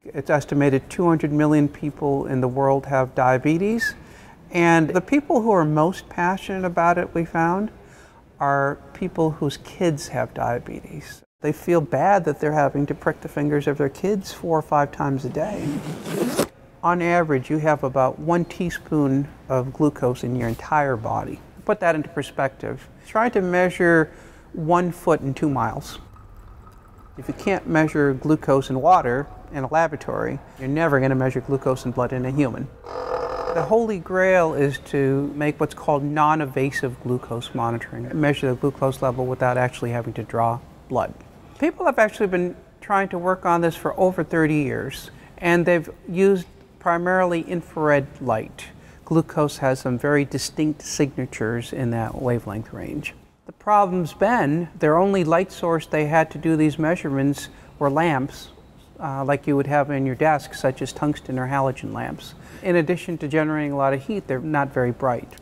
It's estimated 200 million people in the world have diabetes. And the people who are most passionate about it, we found, are people whose kids have diabetes. They feel bad that they're having to prick the fingers of their kids 4 or 5 times a day. On average, you have about 1 teaspoon of glucose in your entire body. Put that into perspective. Try to measure 1 foot in 2 miles. If you can't measure glucose in water in a laboratory, you're never going to measure glucose in blood in a human. The holy grail is to make what's called non-invasive glucose monitoring, measure the glucose level without actually having to draw blood. People have actually been trying to work on this for over 30 years, and they've used primarily infrared light. Glucose has some very distinct signatures in that wavelength range. The problem's been their only light source they had to do these measurements were lamps, like you would have in your desk, such as tungsten or halogen lamps. In addition to generating a lot of heat, they're not very bright.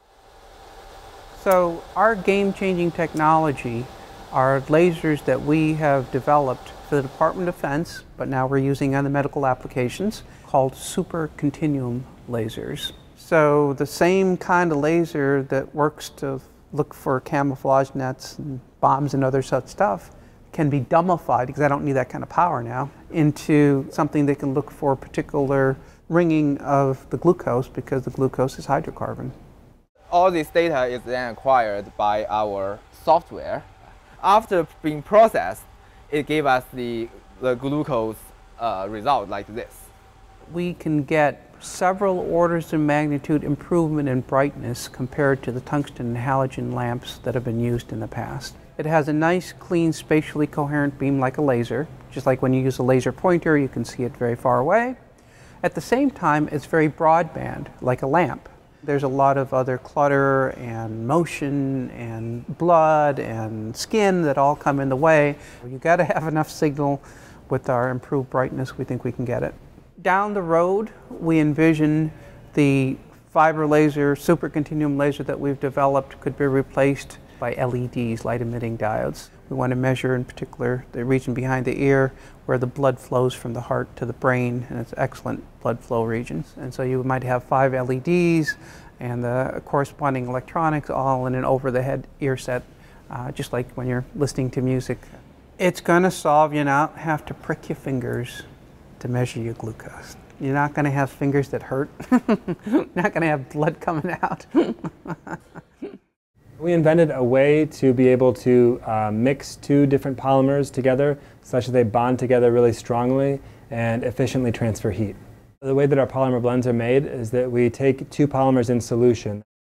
So our game-changing technology are lasers that we have developed for the Department of Defense, but now we're using on the medical applications, called super continuum lasers. So the same kind of laser that works to look for camouflage nets and bombs and other such stuff can be dummified, because I don't need that kind of power now, into something that can look for particular ringing of the glucose, because the glucose is hydrocarbon. All this data is then acquired by our software. After being processed, it gave us the glucose result like this. We can get several orders of magnitude improvement in brightness compared to the tungsten and halogen lamps that have been used in the past. It has a nice, clean, spatially coherent beam like a laser. Just like when you use a laser pointer, you can see it very far away. At the same time, it's very broadband, like a lamp. There's a lot of other clutter and motion and blood and skin that all come in the way. You got to have enough signal. With our improved brightness, we think we can get it. Down the road, we envision the fiber laser, super continuum laser that we've developed could be replaced by LEDs, light emitting diodes. We want to measure in particular the region behind the ear where the blood flows from the heart to the brain, and it's excellent blood flow regions. And so you might have 5 LEDs and the corresponding electronics all in an over-the-head ear set, just like when you're listening to music. It's going to solve you not have to prick your fingers to measure your glucose. You're not going to have fingers that hurt. Not going to have blood coming out. We invented a way to be able to mix 2 different polymers together such that they bond together really strongly and efficiently transfer heat. The way that our polymer blends are made is that we take 2 polymers in solution.